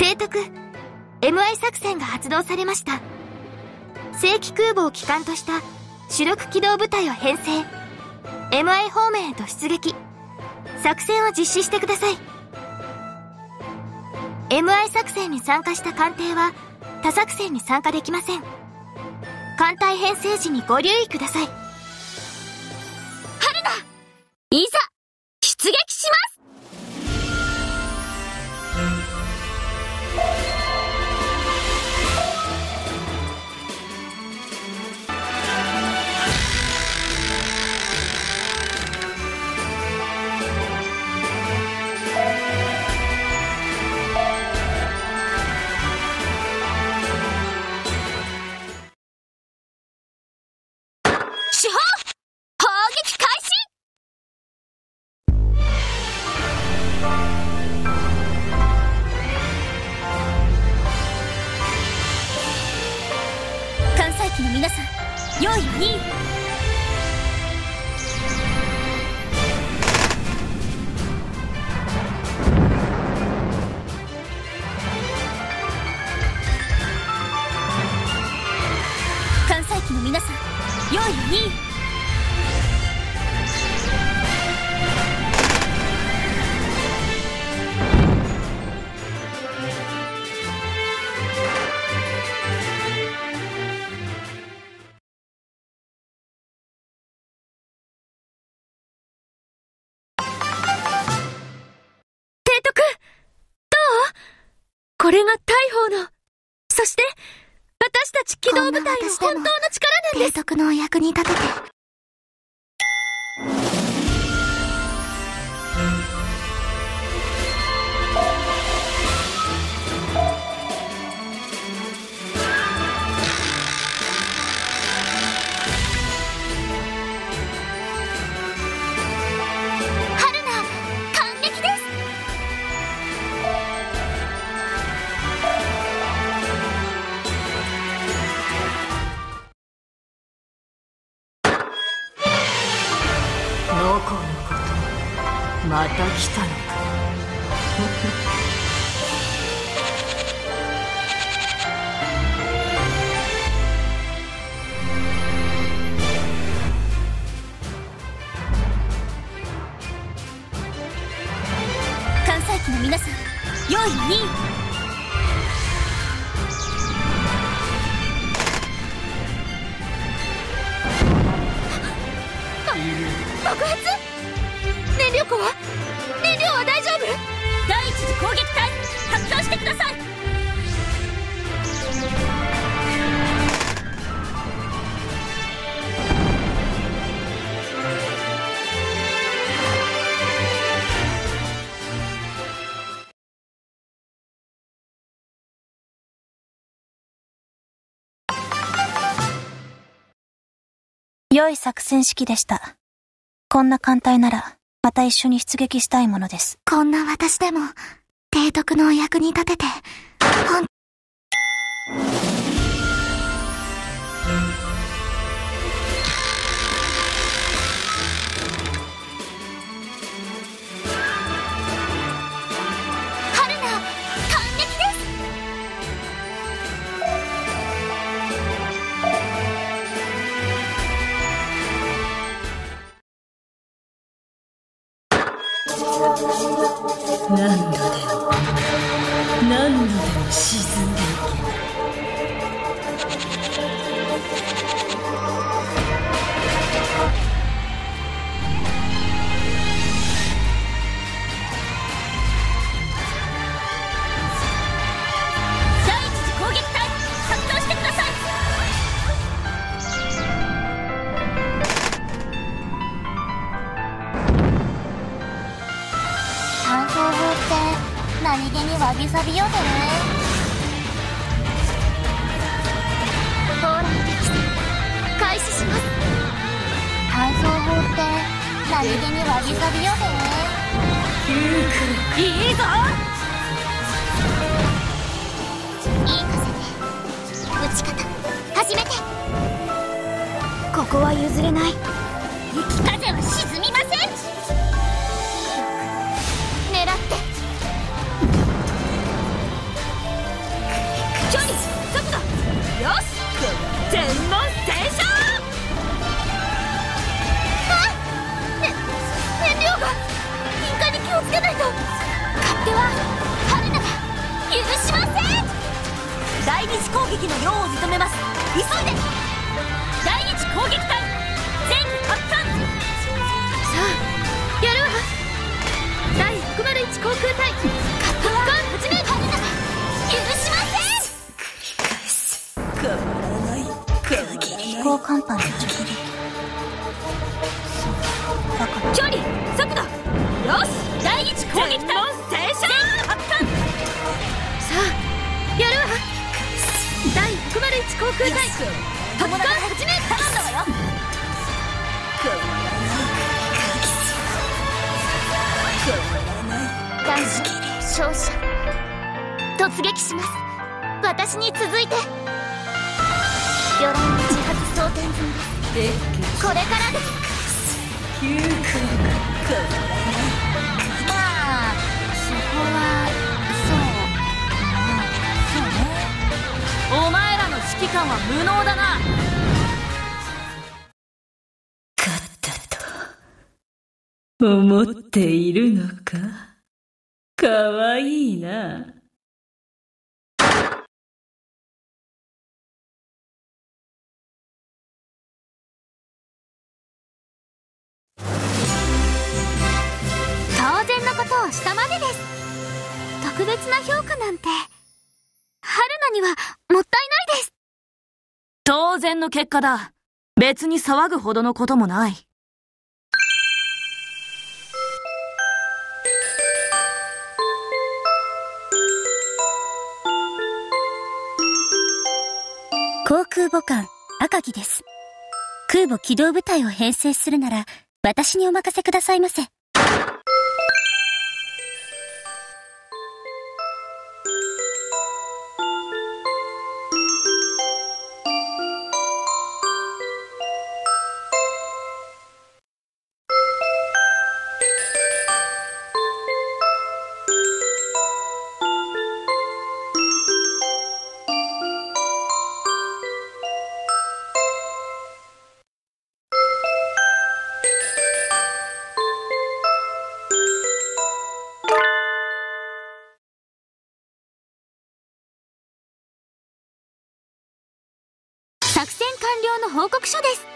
提督、MI 作戦が発動されました。正規空母を旗艦とした主力機動部隊を編成。MI 方面へと出撃。作戦を実施してください。MI 作戦に参加した艦艇は他作戦に参加できません。艦隊編成時にご留意ください。 春菜、いざ出撃します。皆さん、用意はいい？艦載機の皆さん、用意はいい？これが大砲の、そして私たち機動部隊の本当の力なんです。 提督のお役に立てて。 また来たのか。 艦載機の皆さん、用意はいい？爆発？燃料は大丈夫？第一次攻撃隊発動してください。 良い作戦指揮でした。こんな艦隊ならまた一緒に出撃したいものです。こんな私でも提督のお役に立てて春菜、感激です。 何度でも沈んでいけ。 第一次攻撃隊発動してください。 炭素法って何気にわびさびよね。 砲雷撃戦開始します。 炭素法って何気にわびさびよね。 いいぞ。 いい風で撃ち方始めて。ここは譲れない。 雪風は沈みません。 狙って。 撃の用を認めます。急いで。第一攻撃隊全発艦。 さあやるわ。第601航空隊発艦始め。 許しません。 変わらない。 飛行甲板の直撃。そう、わかる。 距離速度。よし、第一攻撃隊全発艦。 さあやるわ。第601航空隊発艦始め。 頼んだわよ。 男子勝者突撃します。私に続いて。魚雷の自発装填済みです。これからです。 急降下。 まあ、そこは、そうね。 お前らの指揮官は無能だな。 勝ったと思っているのか。かわいいな。 当然のことをしたまでです。特別な評価なんて春菜にはもったいないです。 当然の結果だ。別に騒ぐほどのこともない。 航空母艦、赤城です。空母機動部隊を編成するなら、私にお任せくださいませ。 作戦完了の報告書です。